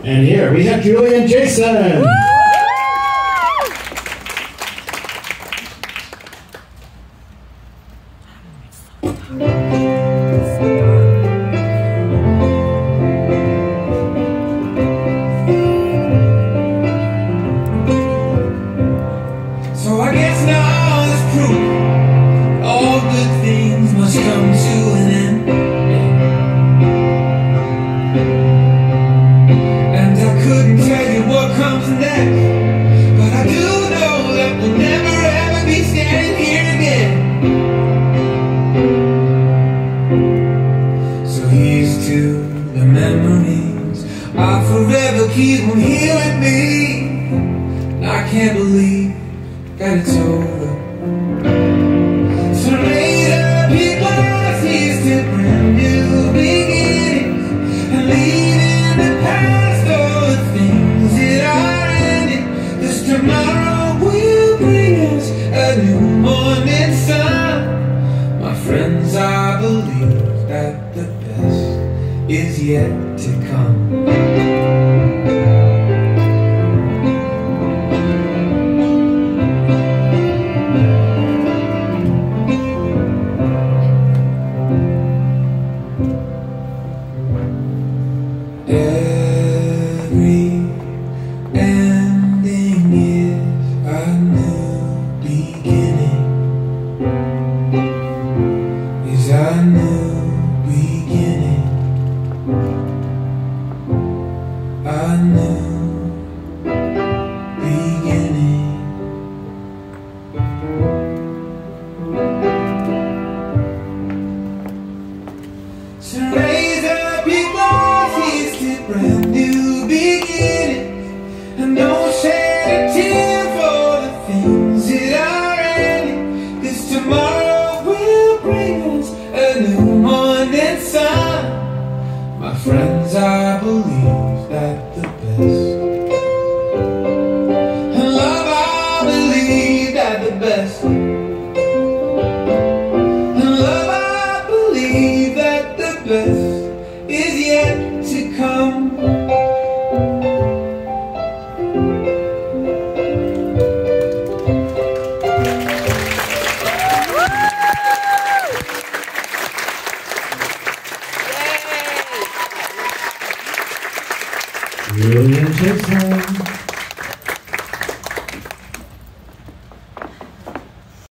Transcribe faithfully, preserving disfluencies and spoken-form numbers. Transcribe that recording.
And here we have Julie and Jason. Woo! So I guess now is proof all good things must come to an end. And I couldn't tell you what comes next, but I do know that we'll never ever be standing here again. So here's to the memories I'll forever keep on healing me. And I can't believe that it's over. So raise up your glasses to brand new beginnings, and leave in the past all the things that are ending. 'Cause tomorrow will bring us a new morning sun. My friends, I believe that the best is yet to come. Every ending is a new beginning, is a new beginning, a new beginning. So raise up your glasses to brand new beginnings, and don't shed a tear for the things that are ending. 'Cause tomorrow will bring us a new morning sun. My friends, I believe that the best, and love, I believe that the best, and love, I believe that the best is yet to come. Julie and Jason.